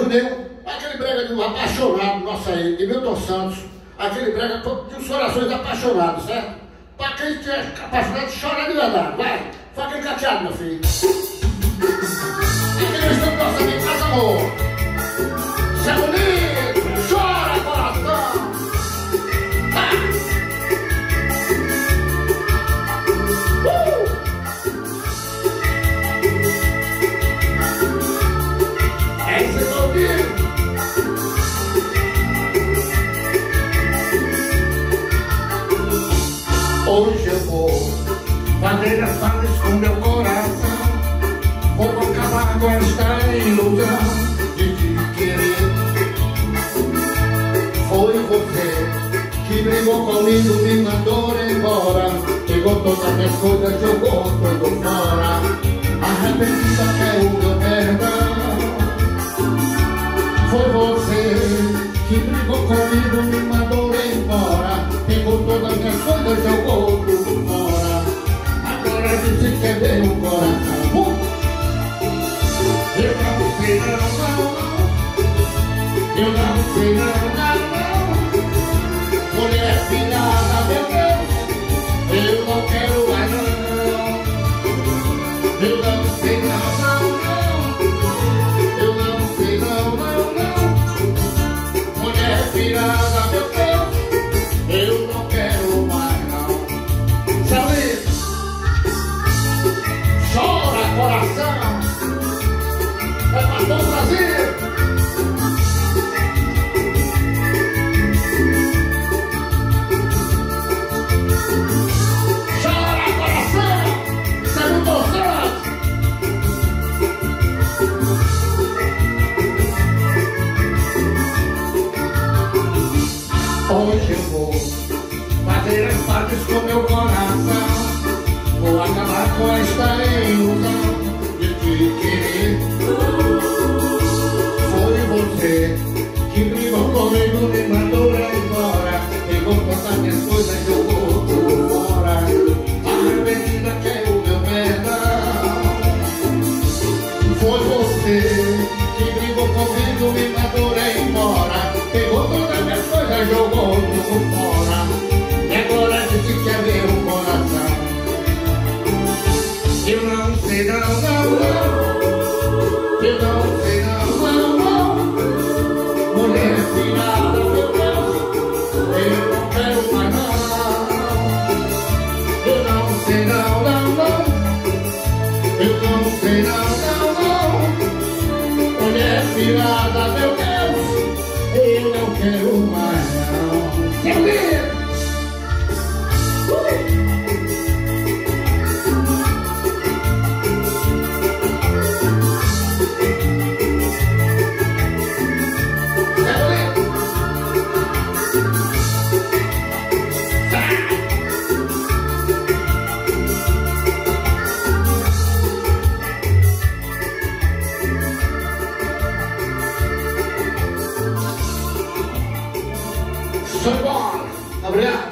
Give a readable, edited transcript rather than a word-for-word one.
Juninho, aquele brega do apaixonado nosso aí, de Milton Santos, aquele brega de os orações apaixonados, certo? Pra quem tiver capacidade de chorar de verdade, vai, faz aquele cateado, meu filho. Aquele estamos nosso amigo, faz amor. Isso é bonito, chora, coração. É isso que eu digo. Hoje eu vou fazer as pazes com meu coração. Vou acabar com esta ilusão de te querer. Foi você que brigou comigo, me mandou embora. Pegou todas as minhas coisas, jogou tudo fora. Arrependida quer o meu perdão. Foi você que brigou comigo, me mandou embora. Pegou todas as minhas coisas, jogou tudo fora. Agora disse que quer ver o coração. Eu não sei não, não, não. Eu não sei não, não, não. Mulher finada, meu Deus, eu não quero mais não. Eu não sei não, não, não. Eu não sei não, não, não. Mulher finada, meu Deus, eu não quero mais não. Sabe? Chora, coração. É pra todo o Brasil. Chora, coração. Segundo Santos. Hoje eu vou fazer as pazes com meu coração. Vou acabar com esta ilusão de te querer. Foi você que brigou comigo, me mandou embora. Pegou todas as minhas coisas, jogou tudo fora. Arrependida quer o meu perdão. Foi você que brigou comigo, me mandou embora. Pegou todas as minhas coisas, jogou tudo fora. E agora disse que quer ver o coração. Eu não sei não, não, não. Eu não sei não, não, não. Mulher finada, meu Deus, eu não quero mais não. Eu não sei não, não, não. Eu não sei não, não, não. Mulher finada, meu Deus, eu não quero mais não. Quero ver. Foi bom, obrigado.